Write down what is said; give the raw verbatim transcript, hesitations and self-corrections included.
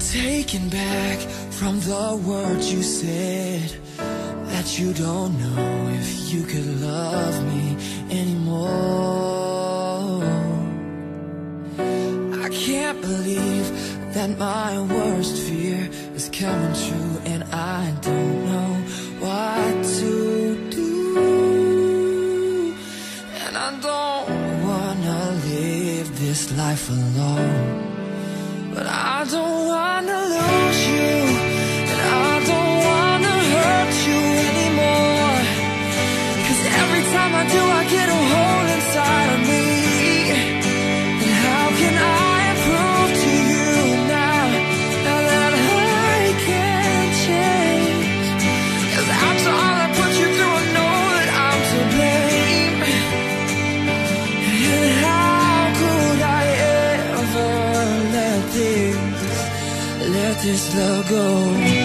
taken back from the words you said, that you don't know if you could love me anymore. I can't believe that my worst fear is coming true, and I don't know what to do. And I don't wanna live this life alone, but I don't wanna lose you, and I don't wanna hurt you anymore. Cause every time I do, I get a hole inside of me. And how can I prove to you now, now that I can't change? Cause after all I put you through, I know that I'm to blame. And how could I ever let this, let this love go?